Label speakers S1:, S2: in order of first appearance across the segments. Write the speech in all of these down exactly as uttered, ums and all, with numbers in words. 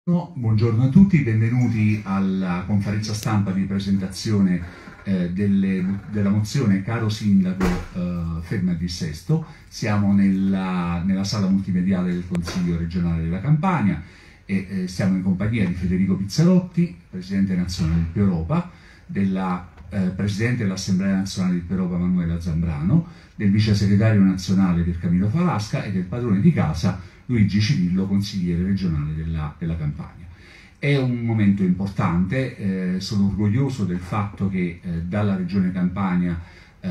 S1: No, buongiorno a tutti, benvenuti alla conferenza stampa di presentazione eh, delle, della mozione Caro Sindaco, eh, ferma il dissesto. Siamo nella, nella sala multimediale del Consiglio regionale della Campania e eh, siamo in compagnia di Federico Pizzarotti, Presidente nazionale del P Europa, della eh, Presidente dell'Assemblea nazionale del P Europa Manuela Zambrano, del Vice Segretario nazionale del Camillo Falasca e del padrone di casa Luigi Cirillo, consigliere regionale della, della Campania. È un momento importante, eh, sono orgoglioso del fatto che eh, dalla regione Campania eh,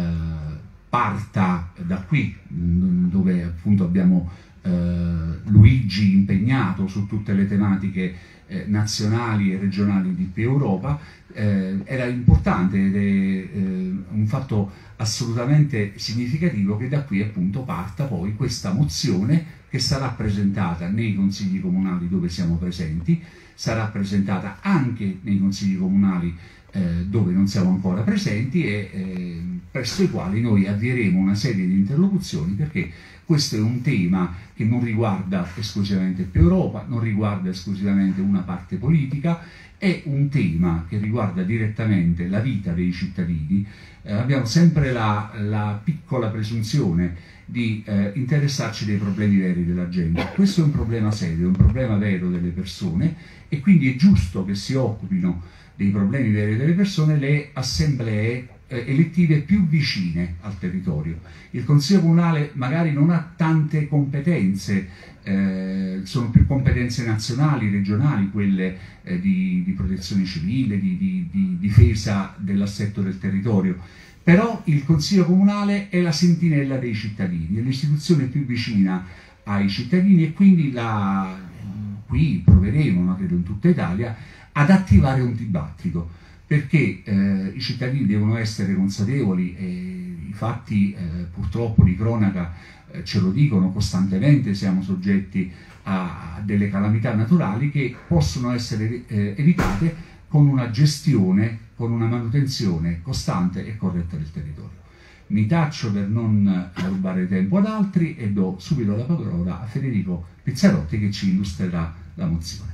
S1: parta da qui, dove appunto abbiamo eh, Luigi impegnato su tutte le tematiche eh, nazionali e regionali di P Europa. Eh, era importante ed è eh, un fatto assolutamente significativo che da qui appunto parta poi questa mozione che sarà presentata nei consigli comunali dove siamo presenti, sarà presentata anche nei consigli comunali eh, dove non siamo ancora presenti e eh, presso i quali noi avvieremo una serie di interlocuzioni, perché questo è un tema che non riguarda esclusivamente P Europa, non riguarda esclusivamente una parte politica, è un tema che riguarda direttamente la vita dei cittadini. Eh, abbiamo sempre la, la piccola presunzione di eh, interessarci dei problemi veri della gente. Questo è un problema serio, è un problema vero delle persone e quindi è giusto che si occupino dei problemi veri delle persone le assemblee eh, elettive più vicine al territorio. Il Consiglio Comunale magari non ha tante competenze, eh, sono più competenze nazionali, regionali, quelle eh, di, di protezione civile, di, di, di difesa dell'assetto del territorio. Però il Consiglio Comunale è la sentinella dei cittadini, è l'istituzione più vicina ai cittadini e quindi la, qui proveremo, ma credo in tutta Italia, ad attivare un dibattito, perché eh, i cittadini devono essere consapevoli e i fatti eh, purtroppo di cronaca eh, ce lo dicono costantemente, siamo soggetti a, a delle calamità naturali che possono essere eh, evitate con una gestione, con una manutenzione costante e corretta del territorio. Mi taccio per non rubare tempo ad altri e do subito la parola a Federico Pizzarotti che ci illustrerà la mozione.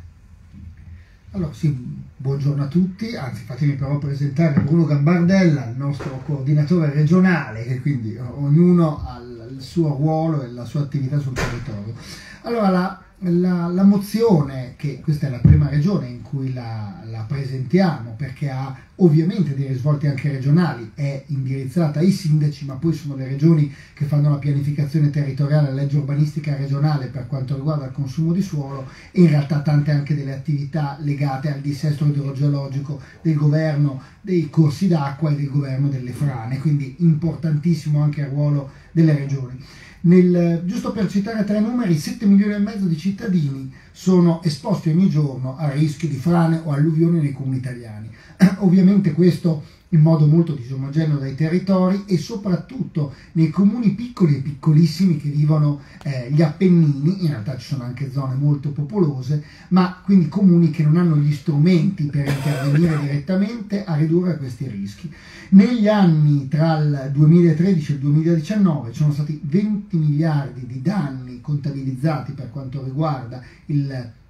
S2: Allora sì, buongiorno a tutti, anzi fatemi però presentare Bruno Gambardella, il nostro coordinatore regionale, che quindi ognuno ha il suo ruolo e la sua attività sul territorio. Allora la La, la mozione, che questa è la prima regione in cui la, la presentiamo, perché ha ovviamente dei risvolti anche regionali, è indirizzata ai sindaci, ma poi sono le regioni che fanno la pianificazione territoriale, la legge urbanistica regionale per quanto riguarda il consumo di suolo e in realtà tante anche delle attività legate al dissesto idrogeologico del governo dei corsi d'acqua e del governo delle frane, quindi importantissimo anche il ruolo delle regioni. Nel, giusto per citare tre numeri, sette milioni e mezzo di cittadini sono esposti ogni giorno al rischio di frane o alluvioni nei comuni italiani. Ovviamente questo in modo molto disomogeneo dai territori e soprattutto nei comuni piccoli e piccolissimi che vivono eh, gli Appennini, in realtà ci sono anche zone molto popolose, ma quindi comuni che non hanno gli strumenti per intervenire direttamente a ridurre questi rischi. Negli anni tra il duemilatredici e il duemiladiciannove ci sono stati venti miliardi di danni contabilizzati per quanto riguarda i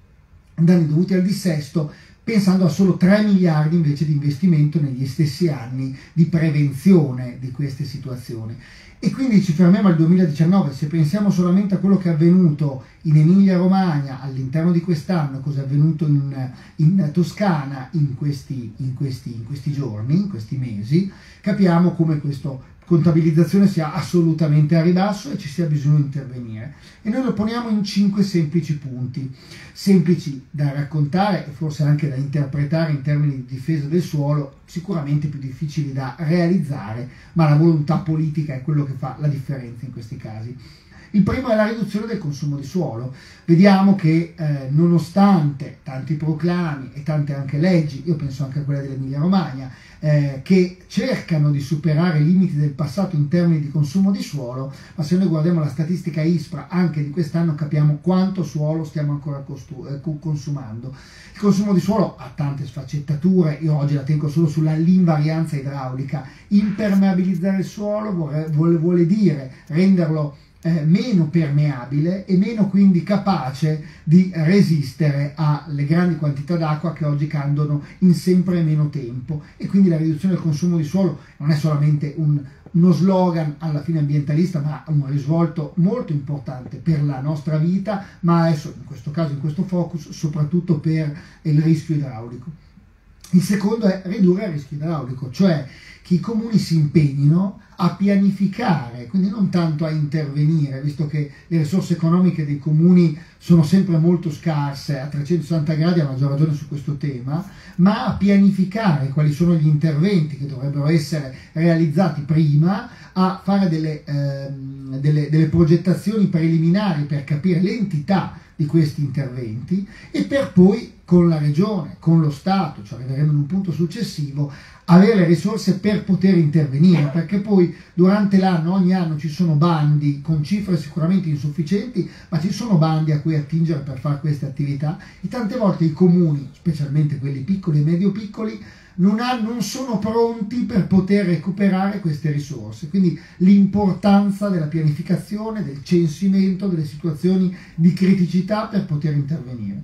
S2: danni dovuti al dissesto, pensando a solo tre miliardi invece di investimento negli stessi anni di prevenzione di queste situazioni. E quindi ci fermiamo al duemiladiciannove, se pensiamo solamente a quello che è avvenuto in Emilia-Romagna all'interno di quest'anno, cosa è avvenuto in, in Toscana in questi, in, questi, in questi giorni, in questi mesi, capiamo come questa contabilizzazione sia assolutamente a ribasso e ci sia bisogno di intervenire. E noi lo poniamo in cinque semplici punti, semplici da raccontare e forse anche da interpretare in termini di difesa del suolo, sicuramente più difficili da realizzare, ma la volontà politica è quello che fa la differenza in questi casi. Il primo è la riduzione del consumo di suolo. Vediamo che eh, nonostante tanti proclami e tante anche leggi, io penso anche a quella dell'Emilia Romagna, eh, che cercano di superare i limiti del passato in termini di consumo di suolo, ma se noi guardiamo la statistica ISPRA anche di quest'anno capiamo quanto suolo stiamo ancora eh, consumando. Il consumo di suolo ha tante sfaccettature, io oggi la tengo solo sulla l'invarianza idraulica. Impermeabilizzare il suolo vuole, vuole, vuole dire renderlo eh, meno permeabile e meno quindi capace di resistere alle grandi quantità d'acqua che oggi cadono in sempre meno tempo, e quindi la riduzione del consumo di suolo non è solamente un, uno slogan alla fine ambientalista, ma un risvolto molto importante per la nostra vita, ma adesso in questo caso, in questo focus, soprattutto per il rischio idraulico. Il secondo è ridurre il rischio idraulico, cioè che i comuni si impegnino a pianificare, quindi non tanto a intervenire, visto che le risorse economiche dei comuni sono sempre molto scarse, a trecentosessanta gradi a maggior ragione su questo tema, ma a pianificare quali sono gli interventi che dovrebbero essere realizzati prima, a fare delle, ehm, delle, delle progettazioni preliminari per capire l'entità di questi interventi, e per poi con la regione, con lo Stato, cioè arriveremo in un punto successivo, avere le risorse per poter intervenire, perché poi durante l'anno, ogni anno ci sono bandi con cifre sicuramente insufficienti, ma ci sono bandi a cui attingere per fare queste attività, e tante volte i comuni, specialmente quelli piccoli e medio piccoli, non, ha, non sono pronti per poter recuperare queste risorse. Quindi l'importanza della pianificazione, del censimento, delle situazioni di criticità per poter intervenire.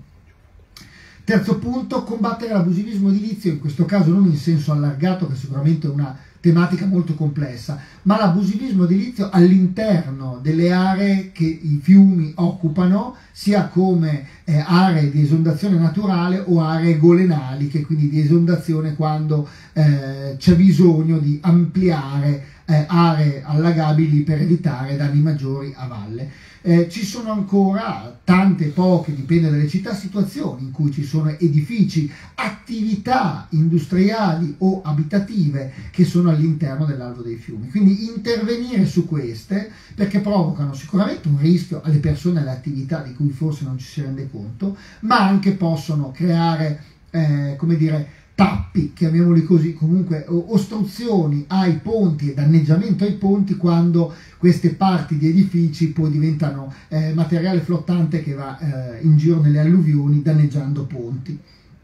S2: Terzo punto, combattere l'abusivismo edilizio, in questo caso non in senso allargato, che sicuramente è una tematica molto complessa, ma l'abusivismo edilizio all'interno delle aree che i fiumi occupano, sia come eh, aree di esondazione naturale o aree golenali, che quindi di esondazione quando eh, c'è bisogno di ampliare eh, aree allagabili per evitare danni maggiori a valle. Eh, ci sono ancora tante, poche, dipende dalle città, situazioni in cui ci sono edifici, attività industriali o abitative che sono all'interno dell'alveo dei fiumi. Quindi intervenire su queste, perché provocano sicuramente un rischio alle persone e alle attività di cui forse non ci si rende conto, ma anche possono creare, eh, come dire, tappi, chiamiamoli così, comunque ostruzioni ai ponti e danneggiamento ai ponti quando queste parti di edifici poi diventano eh, materiale flottante che va eh, in giro nelle alluvioni danneggiando ponti.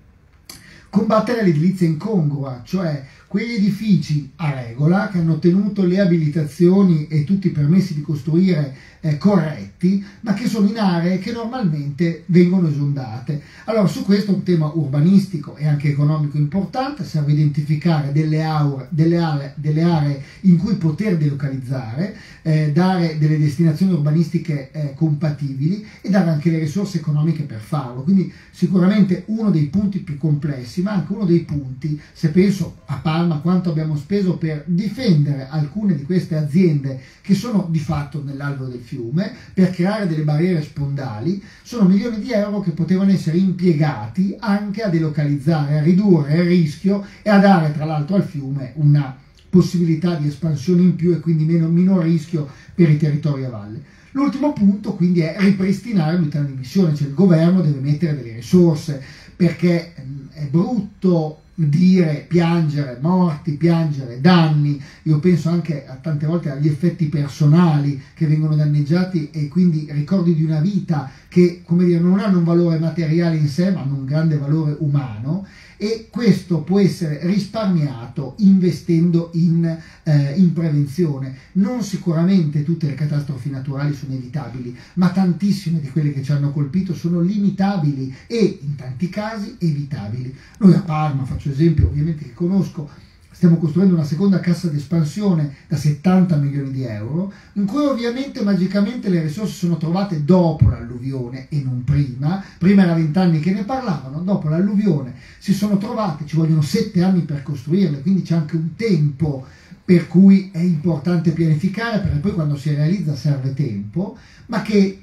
S2: Combattere l'edilizia incongrua, cioè quegli edifici a regola che hanno ottenuto le abilitazioni e tutti i permessi di costruire eh, corretti, ma che sono in aree che normalmente vengono esondate. Allora, su questo è un tema urbanistico e anche economico importante. Serve identificare delle, aure, delle, aree, delle aree in cui poter delocalizzare, eh, dare delle destinazioni urbanistiche eh, compatibili e dare anche le risorse economiche per farlo. Quindi sicuramente uno dei punti più complessi, ma anche uno dei punti, se penso a Parma quanto abbiamo speso per difendere alcune di queste aziende che sono di fatto nell'alveo del fiume, per creare delle barriere spondali, sono milioni di euro che potevano essere impiegati anche a delocalizzare, a ridurre il rischio e a dare tra l'altro al fiume una possibilità di espansione in più e quindi meno, minor rischio per i territori a valle. L'ultimo punto quindi è ripristinare l'unità di missione, cioè il governo deve mettere delle risorse, perché è brutto dire, piangere morti, piangere danni. Io penso anche a tante volte agli effetti personali che vengono danneggiati e quindi ricordi di una vita che, come dire, non hanno un valore materiale in sé, ma hanno un grande valore umano, e questo può essere risparmiato investendo in, eh, in prevenzione. Non sicuramente tutte le catastrofi naturali sono evitabili, ma tantissime di quelle che ci hanno colpito sono limitabili e in tanti casi evitabili. Noi a Parma, faccio esempio ovviamente che conosco, stiamo costruendo una seconda cassa di espansione da settanta milioni di euro, in cui ovviamente magicamente le risorse sono trovate dopo l'alluvione e non prima. Prima era vent'anni che ne parlavano, dopo l'alluvione si sono trovate, ci vogliono sette anni per costruirle, quindi c'è anche un tempo per cui è importante pianificare, perché poi quando si realizza serve tempo, ma che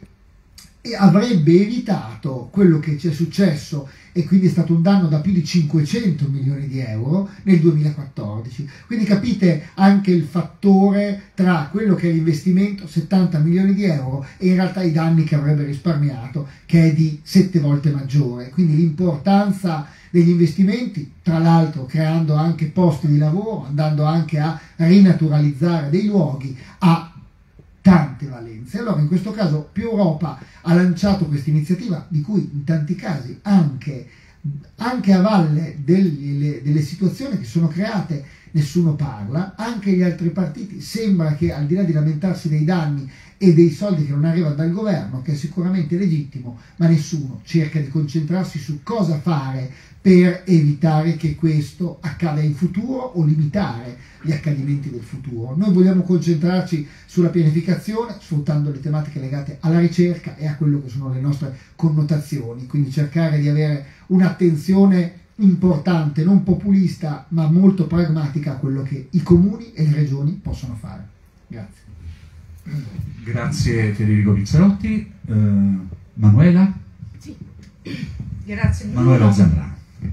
S2: avrebbe evitato quello che ci è successo, e quindi è stato un danno da più di cinquecento milioni di euro nel duemilaquattordici. Quindi capite anche il fattore tra quello che è l'investimento, settanta milioni di euro, e in realtà i danni che avrebbe risparmiato, che è di sette volte maggiore. Quindi l'importanza degli investimenti, tra l'altro creando anche posti di lavoro, andando anche a rinaturalizzare dei luoghi, ha tante valenze. Allora in questo caso più Europa ha lanciato questa iniziativa, di cui in tanti casi anche, anche a valle delle, delle situazioni che sono create nessuno parla, anche gli altri partiti sembra che al di là di lamentarsi dei danni e dei soldi che non arrivano dal governo, che è sicuramente legittimo, ma nessuno cerca di concentrarsi su cosa fare per evitare che questo accada in futuro o limitare gli accadimenti del futuro. Noi vogliamo concentrarci sulla pianificazione, sfruttando le tematiche legate alla ricerca e a quello che sono le nostre connotazioni, quindi cercare di avere un'attenzione importante, non populista, ma molto pragmatica a quello che i comuni e le regioni possono fare. Grazie.
S1: Grazie Federico Pizzarotti. Uh, Manuela?
S3: Sì, grazie Bruno.
S1: Manuela Zambrano.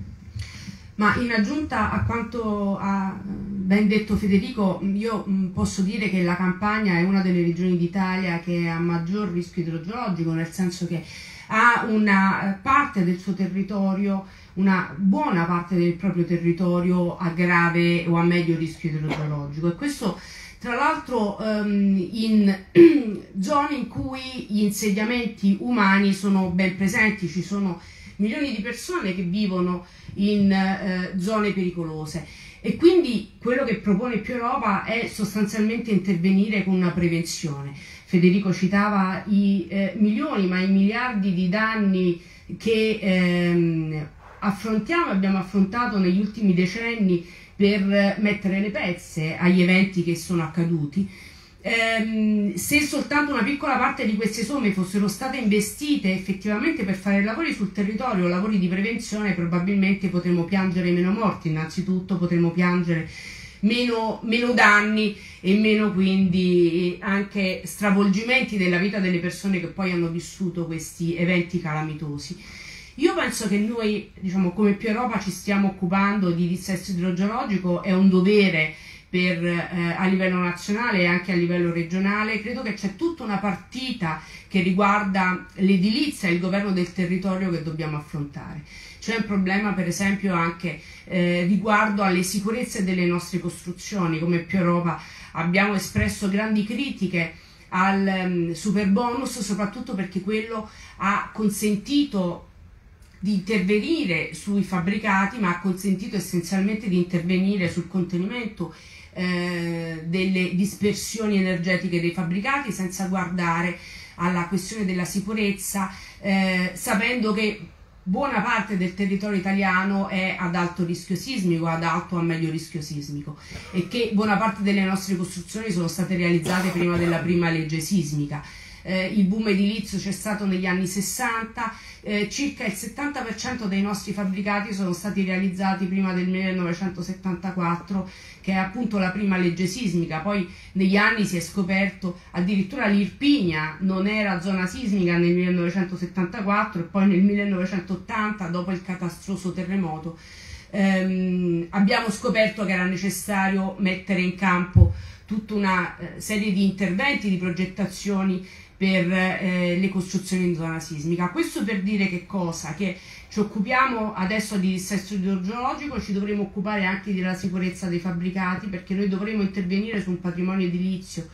S3: Ma in aggiunta a quanto ha ben detto Federico, io posso dire che la Campania è una delle regioni d'Italia che ha maggior rischio idrogeologico, nel senso che ha una parte del suo territorio, una buona parte del proprio territorio a grave o a medio rischio idrogeologico, e questo tra l'altro um, in zone in cui gli insediamenti umani sono ben presenti, ci sono milioni di persone che vivono in eh, zone pericolose, e quindi quello che propone Più Europa è sostanzialmente intervenire con una prevenzione. Federico citava i eh, milioni, ma i miliardi di danni che ehm, affrontiamo, abbiamo affrontato negli ultimi decenni per mettere le pezze agli eventi che sono accaduti. Ehm, se soltanto una piccola parte di queste somme fossero state investite effettivamente per fare lavori sul territorio, lavori di prevenzione, probabilmente potremmo piangere meno morti, innanzitutto potremmo piangere meno, meno danni e meno quindi anche stravolgimenti della vita delle persone che poi hanno vissuto questi eventi calamitosi. Io penso che noi, diciamo, come Più Europa ci stiamo occupando di dissesto idrogeologico, è un dovere per, eh, a livello nazionale e anche a livello regionale. Credo che c'è tutta una partita che riguarda l'edilizia e il governo del territorio che dobbiamo affrontare. C'è un problema per esempio anche eh, riguardo alle sicurezze delle nostre costruzioni. Come Più Europa abbiamo espresso grandi critiche al um, super bonus, soprattutto perché quello ha consentito di intervenire sui fabbricati, ma ha consentito essenzialmente di intervenire sul contenimento eh, delle dispersioni energetiche dei fabbricati, senza guardare alla questione della sicurezza, eh, sapendo che buona parte del territorio italiano è ad alto rischio sismico, ad alto o a medio rischio sismico, e che buona parte delle nostre costruzioni sono state realizzate prima della prima legge sismica. Eh, il boom edilizio c'è stato negli anni sessanta, eh, circa il settanta per cento dei nostri fabbricati sono stati realizzati prima del millenovecentosettantaquattro, che è appunto la prima legge sismica. Poi negli anni si è scoperto addirittura l'Irpinia non era zona sismica nel millenovecentosettantaquattro, e poi nel millenovecentottanta, dopo il catastroso terremoto, ehm, abbiamo scoperto che era necessario mettere in campo tutta una eh, serie di interventi, di progettazioni per eh, le costruzioni in zona sismica. Questo per dire che cosa? Che ci occupiamo adesso di dissesto idrogeologico, ci dovremo occupare anche della sicurezza dei fabbricati, perché noi dovremo intervenire su un patrimonio edilizio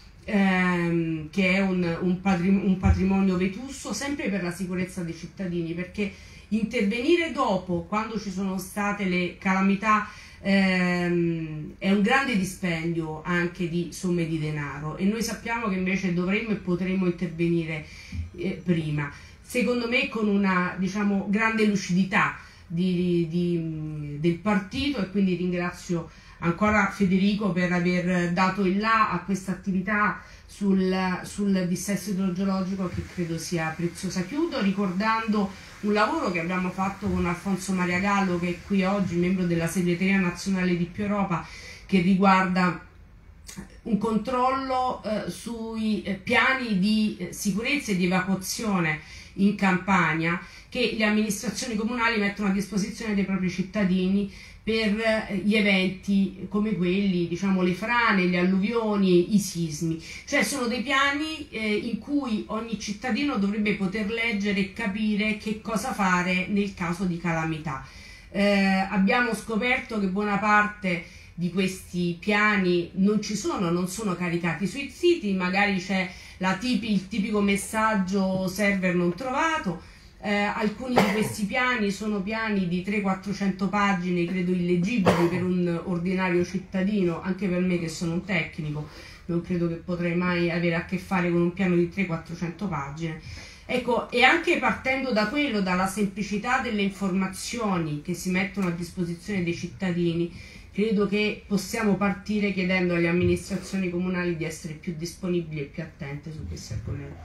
S3: ehm, che è un, un, patrim- un patrimonio vetusto, sempre per la sicurezza dei cittadini, perché intervenire dopo, quando ci sono state le calamità, ehm, è un grande dispendio anche di somme di denaro, e noi sappiamo che invece dovremmo e potremmo intervenire eh, prima, secondo me con una, diciamo, grande lucidità di, di, del partito, e quindi ringrazio ancora Federico per aver dato il là a questa attività sul, sul dissesto idrogeologico, che credo sia preziosa. Chiudo ricordando un lavoro che abbiamo fatto con Alfonso Maria Gallo, che è qui oggi, membro della segreteria nazionale di Più Europa, che riguarda un controllo eh, sui eh, piani di eh, sicurezza e di evacuazione in Campania, che le amministrazioni comunali mettono a disposizione dei propri cittadini per eh, gli eventi come quelli, diciamo, le frane, le alluvioni, i sismi. Cioè sono dei piani eh, in cui ogni cittadino dovrebbe poter leggere e capire che cosa fare nel caso di calamità. Eh, abbiamo scoperto che buona parte di questi piani non ci sono, non sono caricati sui siti, magari c'è la tipi, il tipico messaggio server non trovato. Eh, alcuni di questi piani sono piani di trecento quattrocento pagine, credo illeggibili per un ordinario cittadino, anche per me che sono un tecnico, non credo che potrei mai avere a che fare con un piano di trecento quattrocento pagine. Ecco, e anche partendo da quello, dalla semplicità delle informazioni che si mettono a disposizione dei cittadini, credo che possiamo partire chiedendo alle amministrazioni comunali di essere più disponibili e più attente su questi argomenti.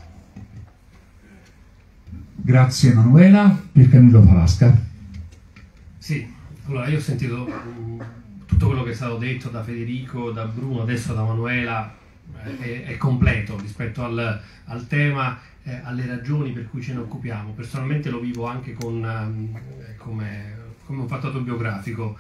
S1: Grazie Emanuela. Per Camillo Falasca.
S4: Sì, allora io ho sentito um, tutto quello che è stato detto da Federico, da Bruno, adesso da Manuela, eh, è, è completo rispetto al, al tema, eh, alle ragioni per cui ce ne occupiamo. Personalmente lo vivo anche con, um, come, come un fatto autobiografico.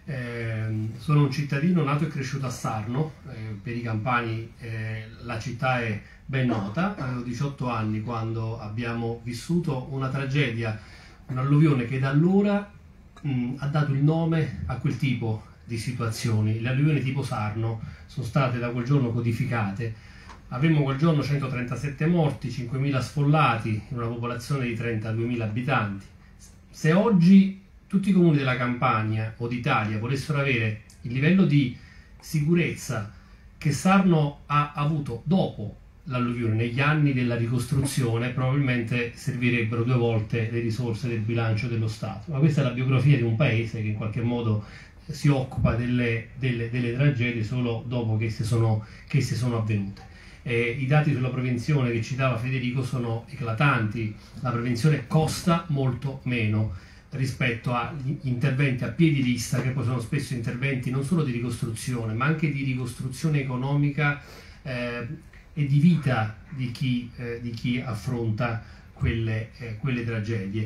S4: Eh, sono un cittadino nato e cresciuto a Sarno, eh, per i campani eh, la città è ben nota. Avevo diciotto anni quando abbiamo vissuto una tragedia, un'alluvione che da allora mh, ha dato il nome a quel tipo di situazioni. Le alluvioni tipo Sarno sono state da quel giorno codificate. Avremmo quel giorno centotrentasette morti, cinquemila sfollati in una popolazione di trentaduemila abitanti. Se oggi tutti i comuni della Campania o d'Italia volessero avere il livello di sicurezza che Sarno ha avuto dopo l'alluvione, negli anni della ricostruzione, probabilmente servirebbero due volte le risorse del bilancio dello Stato. Ma questa è la biografia di un paese che in qualche modo si occupa delle, delle, delle tragedie solo dopo che esse sono, che esse sono avvenute. Eh, I dati sulla prevenzione che citava Federico sono eclatanti. La prevenzione costa molto meno rispetto agli interventi a piedi lista, che poi sono spesso interventi non solo di ricostruzione, ma anche di ricostruzione economica eh, e di vita di chi, eh, di chi affronta quelle, eh, quelle tragedie.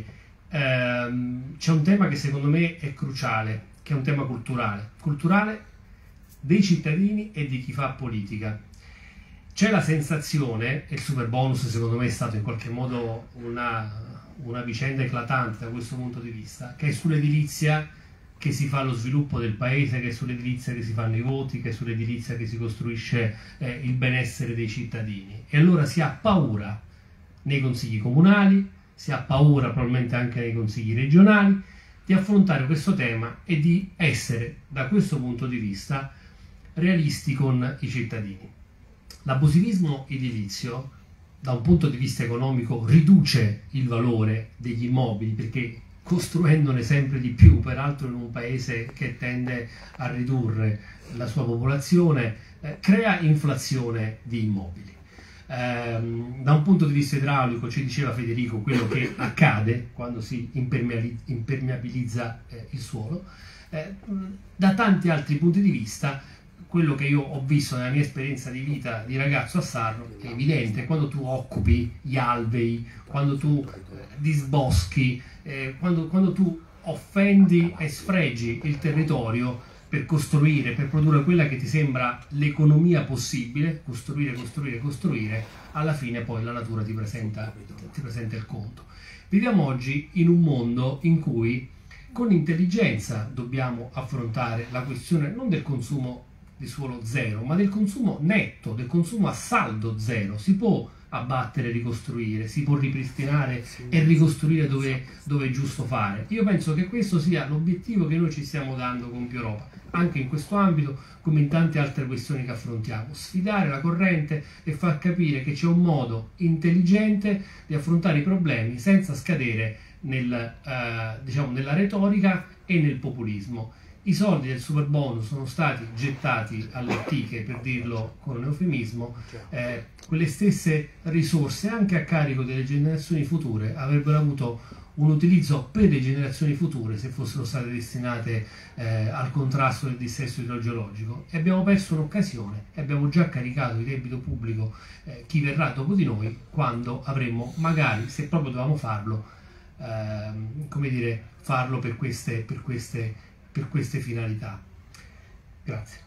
S4: Ehm, c'è un tema che secondo me è cruciale, che è un tema culturale, culturale dei cittadini e di chi fa politica. C'è la sensazione, e il super bonus secondo me è stato in qualche modo una una vicenda eclatante da questo punto di vista, che è sull'edilizia che si fa lo sviluppo del paese, che è sull'edilizia che si fanno i voti, che è sull'edilizia che si costruisce eh, il benessere dei cittadini. E allora si ha paura nei consigli comunali, si ha paura probabilmente anche nei consigli regionali di affrontare questo tema e di essere da questo punto di vista realisti con i cittadini. L'abusivismo edilizio da un punto di vista economico riduce il valore degli immobili, perché costruendone sempre di più, peraltro in un paese che tende a ridurre la sua popolazione, eh, crea inflazione di immobili. Eh, da un punto di vista idraulico, ci diceva Federico, quello che accade quando si impermeabilizza eh, il suolo. Eh, da tanti altri punti di vista, quello che io ho visto nella mia esperienza di vita di ragazzo a Sarno è evidente: quando tu occupi gli alvei, quando tu eh, disboschi, eh, quando, quando tu offendi e sfregi il territorio per costruire, per produrre quella che ti sembra l'economia possibile, costruire, costruire, costruire, alla fine poi la natura ti presenta, ti presenta il conto. Viviamo oggi in un mondo in cui con intelligenza dobbiamo affrontare la questione non del consumo di suolo zero, ma del consumo netto, del consumo a saldo zero. Si può abbattere e ricostruire, si può ripristinare e ricostruire dove, dove è giusto fare. Io penso che questo sia l'obiettivo che noi ci stiamo dando con Più Europa, anche in questo ambito come in tante altre questioni che affrontiamo: sfidare la corrente e far capire che c'è un modo intelligente di affrontare i problemi senza scadere nel, eh, diciamo, nella retorica e nel populismo. I soldi del super bonus sono stati gettati alle ortiche, per dirlo con un eufemismo. Eh, quelle stesse risorse, anche a carico delle generazioni future, avrebbero avuto un utilizzo per le generazioni future se fossero state destinate eh, al contrasto del dissesto idrogeologico. E abbiamo perso un'occasione e abbiamo già caricato di debito pubblico eh, chi verrà dopo di noi, quando avremmo magari, se proprio dovevamo farlo, eh, come dire, farlo per queste, per queste per queste finalità. Grazie.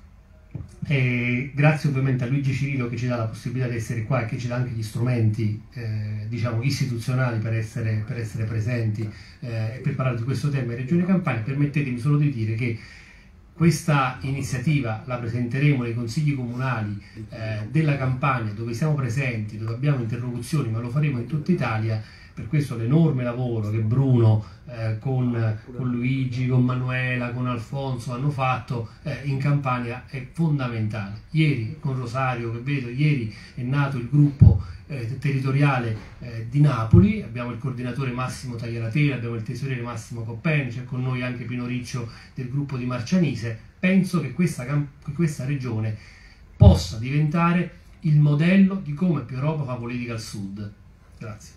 S4: E grazie ovviamente a Luigi Cirillo, che ci dà la possibilità di essere qua e che ci dà anche gli strumenti eh, diciamo istituzionali per essere, per essere presenti eh, e per parlare di questo tema in Regione Campania. Permettetemi solo di dire che questa iniziativa la presenteremo nei consigli comunali eh, della Campania, dove siamo presenti, dove abbiamo interlocuzioni, ma lo faremo in tutta Italia, Per questo l'enorme lavoro che Bruno eh, con, con Luigi, con Manuela, con Alfonso hanno fatto eh, in Campania è fondamentale. Ieri con Rosario, che vedo, ieri è nato il gruppo eh, territoriale eh, di Napoli, abbiamo il coordinatore Massimo Tagliaratela, abbiamo il tesoriere Massimo Coppeni, c'è con noi anche Pino Riccio del gruppo di Marcianise. Penso che questa, che questa regione possa diventare il modello di come più Europa fa politica al sud. Grazie.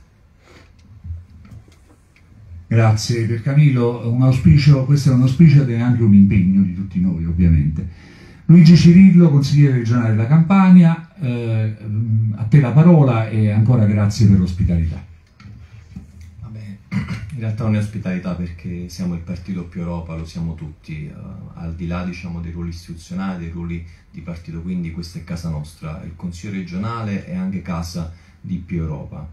S1: Grazie per Camillo, un auspicio, questo è un auspicio ed è anche un impegno di tutti noi ovviamente. Luigi Cirillo, consigliere regionale della Campania, eh, a te la parola e ancora grazie per l'ospitalità.
S5: Vabbè, in realtà non è ospitalità perché siamo il partito più Europa, lo siamo tutti, eh, al di là diciamo, dei ruoli istituzionali, dei ruoli di partito, quindi questa è casa nostra. Il Consiglio regionale è anche casa di più Europa.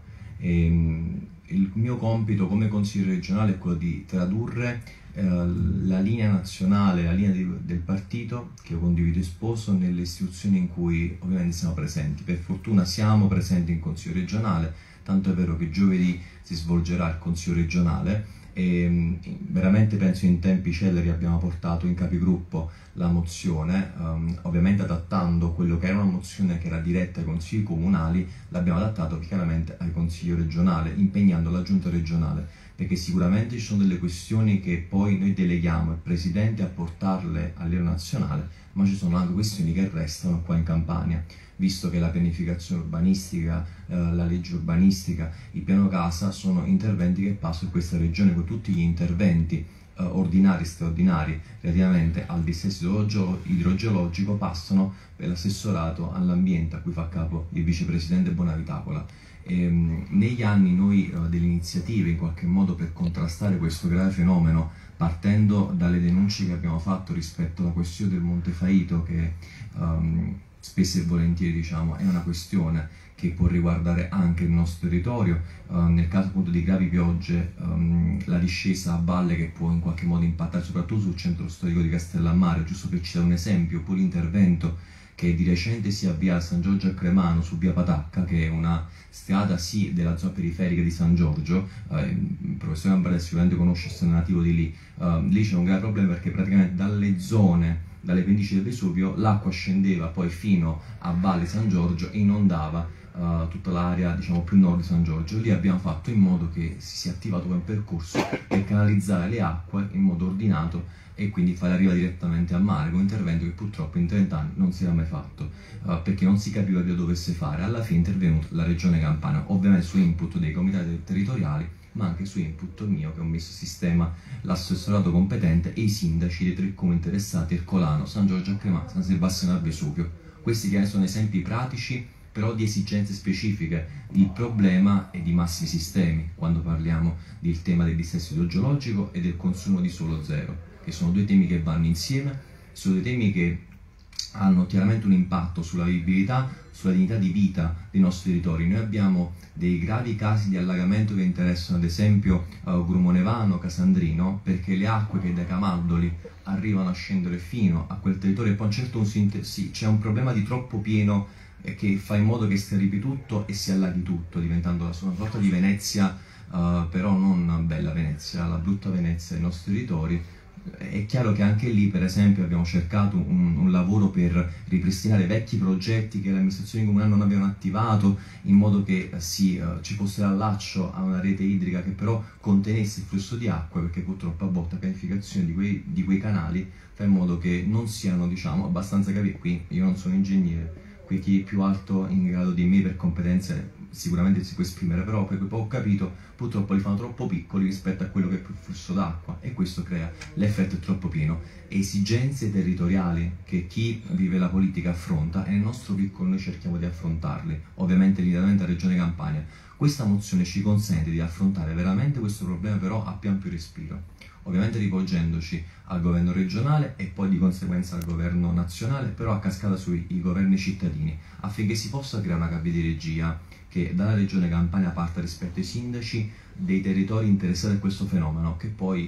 S5: E, il mio compito come consigliere regionale è quello di tradurre eh, la linea nazionale, la linea di, del partito che io condivido e sposo nelle istituzioni in cui ovviamente siamo presenti. Per fortuna siamo presenti in Consiglio regionale, tanto è vero che giovedì si svolgerà il Consiglio regionale e veramente penso in tempi celeri abbiamo portato in capigruppo la mozione, um, ovviamente adattando quello che era una mozione che era diretta ai consigli comunali, l'abbiamo adattato chiaramente al consiglio regionale, impegnando la giunta regionale, perché sicuramente ci sono delle questioni che poi noi deleghiamo al presidente a portarle a livello nazionale, ma ci sono anche questioni che restano qua in Campania, visto che la pianificazione urbanistica, eh, la legge urbanistica, il piano casa sono interventi che passano in questa regione, con tutti gli interventi eh, ordinari e straordinari relativamente al dissesto idrogeologico passano per l'assessorato all'ambiente a cui fa capo il vicepresidente Bonavitacola. E, mh, negli anni noi eh, delle iniziative in qualche modo per contrastare questo grave fenomeno, partendo dalle denunce che abbiamo fatto rispetto alla questione del Monte Faito, che um, spesso e volentieri diciamo, è una questione che può riguardare anche il nostro territorio, uh, nel caso appunto di gravi piogge um, la discesa a valle che può in qualche modo impattare soprattutto sul centro storico di Castellammare, giusto per citare un esempio, oppure l'intervento che di recente si avvia a San Giorgio a Cremano su via Patacca, che è una strada sì della zona periferica di San Giorgio, eh, il professore Gambardelli sicuramente conosce, essendo nativo di lì, uh, lì c'è un grave problema perché praticamente dalle zone, dalle pendici del Vesuvio, l'acqua scendeva poi fino a Valle San Giorgio e inondava uh, tutta l'area diciamo più nord di San Giorgio. Lì abbiamo fatto in modo che si sia attivato un percorso per canalizzare le acque in modo ordinato e quindi fare arriva direttamente al mare, un intervento che purtroppo in trenta anni non si era mai fatto, uh, perché non si capiva che lo dovesse fare. Alla fine è intervenuta la Regione Campania, ovviamente su input dei comitati territoriali, ma anche su input mio, che ho messo a sistema l'assessorato competente e i sindaci dei tre comuni interessati, Ercolano, San Giorgio a Cremano, San Sebastiano al Vesuvio. Questi che sono esempi pratici, però di esigenze specifiche, di problema e di massimi sistemi, quando parliamo del tema del dissesto idrogeologico e del consumo di suolo zero, che sono due temi che vanno insieme, sono due temi che hanno chiaramente un impatto sulla vivibilità, sulla dignità di vita dei nostri territori. Noi abbiamo dei gravi casi di allagamento che interessano ad esempio uh, Grumonevano, Casandrino, perché le acque che dai Camaldoli arrivano a scendere fino a quel territorio e poi a un certo punto sì, c'è un problema di troppo pieno eh, che fa in modo che si arrivi tutto e si allaghi tutto, diventando una sorta di Venezia, uh, però non bella Venezia, la brutta Venezia dei nostri territori. È chiaro che anche lì, per esempio, abbiamo cercato un, un lavoro per ripristinare vecchi progetti che le amministrazioni comunali non avevano attivato, in modo che si, uh, ci fosse l'allaccio a una rete idrica che però contenesse il flusso di acqua, perché purtroppo a volte la pianificazione di quei, di quei canali fa in modo che non siano, diciamo, abbastanza capiti. Qui io non sono ingegnere, qui chi è più alto in grado di me per competenze sicuramente si può esprimere, però per quel che ho capito purtroppo li fanno troppo piccoli rispetto a quello che è il flusso d'acqua e questo crea l'effetto troppo pieno. Esigenze territoriali che chi vive la politica affronta e nel nostro piccolo noi cerchiamo di affrontarli, ovviamente limitatamente alla Regione Campania. Questa mozione ci consente di affrontare veramente questo problema però a più ampio respiro, ovviamente rivolgendoci al governo regionale e poi di conseguenza al governo nazionale, però a cascata sui governi cittadini, affinché si possa creare una cabina di regia che dalla Regione Campania parta rispetto ai sindaci dei territori interessati a questo fenomeno, che poi eh,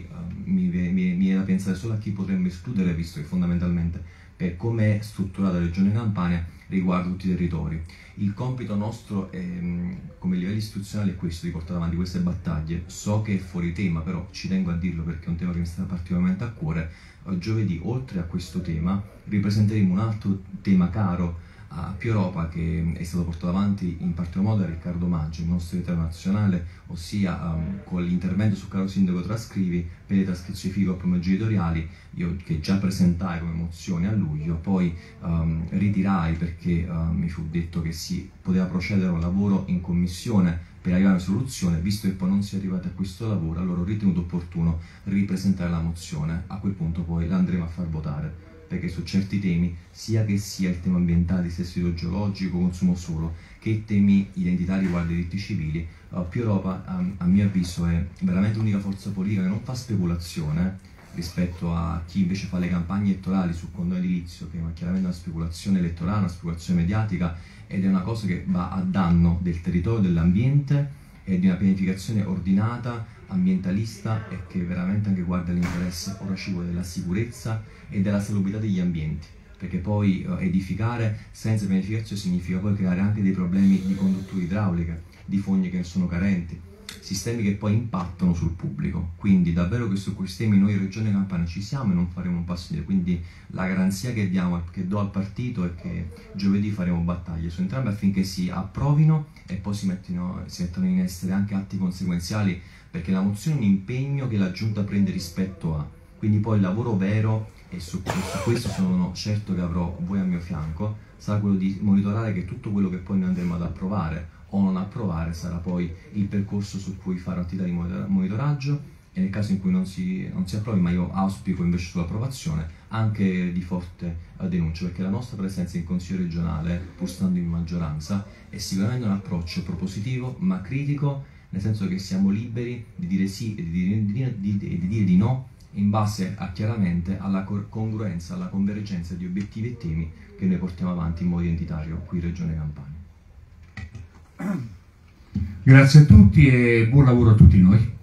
S5: mi, mi, mi viene da pensare solo a chi potremmo escludere, visto che fondamentalmente per come è strutturata la Regione Campania riguarda tutti i territori. Il compito nostro è, come livello istituzionale, è questo, di portare avanti queste battaglie. So che è fuori tema, però ci tengo a dirlo perché è un tema che mi sta particolarmente a cuore. Giovedì, oltre a questo tema, ripresenteremo un altro tema caro a Più Europa, che è stato portato avanti in particolar modo da Riccardo Maggio, il nostro segretario nazionale, ossia um, con l'intervento su Caro Sindaco Trascrivi per le trascrizioni FICOP genitoriali, io che già presentai come mozione a luglio, poi um, ritirai perché uh, mi fu detto che si poteva procedere a un lavoro in commissione per arrivare a una soluzione. Visto che poi non si è arrivati a questo lavoro, allora ho ritenuto opportuno ripresentare la mozione. A quel punto poi la andremo a far votare, perché su certi temi, sia che sia il tema ambientale, dissesto idrogeologico, consumo suolo, che temi identitari riguardo i diritti civili, uh, Più Europa, um, a mio avviso, è veramente l'unica forza politica che non fa speculazione rispetto a chi invece fa le campagne elettorali sul condono edilizio, che è chiaramente una speculazione elettorale, una speculazione mediatica, ed è una cosa che va a danno del territorio, dell'ambiente e di una pianificazione ordinata, ambientalista, e che veramente anche guarda l'interesse ora ci vuole della sicurezza e della salubrità degli ambienti, perché poi uh, edificare senza pianificazione significa poi creare anche dei problemi di condutture idrauliche, di foglie che sono carenti, sistemi che poi impattano sul pubblico. Quindi davvero che su questi temi noi in Regione Campania ci siamo e non faremo un passo indietro. Quindi la garanzia che, diamo, che do al partito è che giovedì faremo battaglie su entrambi affinché si approvino e poi si mettano, si mettano in essere anche atti conseguenziali, perché la mozione è un impegno che la Giunta prende rispetto a. Quindi poi il lavoro vero, e su, su questo sono certo che avrò voi a mio fianco, sarà quello di monitorare che tutto quello che poi noi andremo ad approvare o non approvare sarà poi il percorso su cui fare attività di monitoraggio, e nel caso in cui non si, non si approvi, ma io auspico invece sull'approvazione, anche di forte denuncia, perché la nostra presenza in Consiglio regionale, pur stando in maggioranza, è sicuramente un approccio propositivo ma critico, nel senso che siamo liberi di dire sì e di dire di, di, di, di, dire di no in base a, chiaramente alla congruenza, alla convergenza di obiettivi e temi che noi portiamo avanti in modo identitario qui in Regione Campania.
S1: Grazie a tutti e buon lavoro a tutti noi.